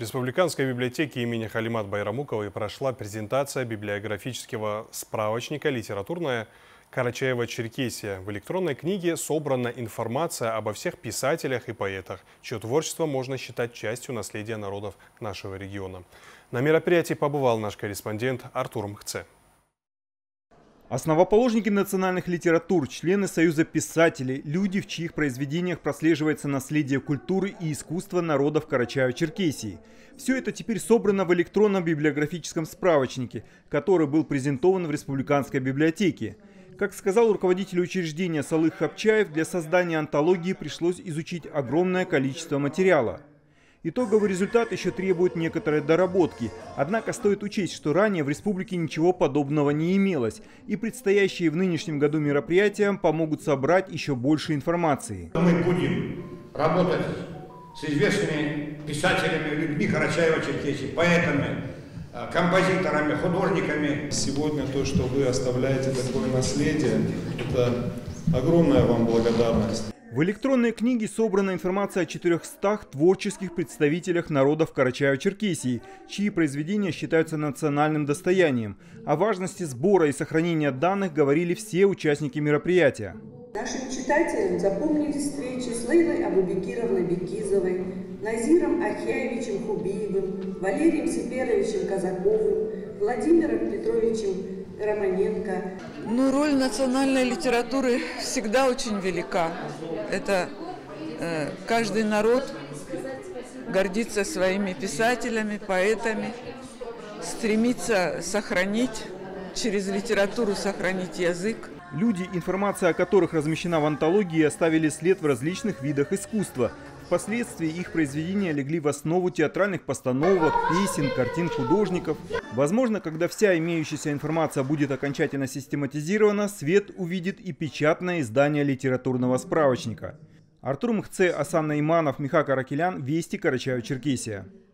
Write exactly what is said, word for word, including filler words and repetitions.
Республиканской библиотеке имени Халимат Байрамуковой прошла презентация библиографического справочника «Литературная Карачаево-Черкесия». В электронной книге собрана информация обо всех писателях и поэтах, чье творчество можно считать частью наследия народов нашего региона. На мероприятии побывал наш корреспондент Артур Мхце. Основоположники национальных литератур, члены Союза писателей, люди, в чьих произведениях прослеживается наследие культуры и искусства народов Карачаево-Черкесии. Все это теперь собрано в электронном библиографическом справочнике, который был презентован в Республиканской библиотеке. Как сказал руководитель учреждения Салых Хапчаев, для создания антологии пришлось изучить огромное количество материала. Итоговый результат еще требует некоторой доработки, однако стоит учесть, что ранее в республике ничего подобного не имелось, и предстоящие в нынешнем году мероприятия помогут собрать еще больше информации. Мы будем работать с известными писателями, людьми Карачаево-Черкесии, поэтами, композиторами, художниками. Сегодня то, что вы оставляете такое наследие, это огромная вам благодарность. В электронной книге собрана информация о четырехстах творческих представителях народов Карачаево-Черкесии, чьи произведения считаются национальным достоянием. О важности сбора и сохранения данных говорили все участники мероприятия. Нашим читателям запомнились встречи с Лейлой Абубекировной Бекизовой, Назиром Ахяевичем Хубиевым, Валерием Сеперовичем Казаковым, Владимиром Петровичем Романенко. Ну, роль национальной литературы всегда очень велика. Это э, каждый народ гордится своими писателями, поэтами, стремится сохранить, через литературу сохранить язык. Люди, информация о которых размещена в антологии, оставили след в различных видах искусства. Впоследствии их произведения легли в основу театральных постановок, песен, картин художников. Возможно, когда вся имеющаяся информация будет окончательно систематизирована, свет увидит и печатное издание литературного справочника. Артур Мхце, Асан Наиманов, Миха Каракелян, Вести, Карачаево-Черкесия.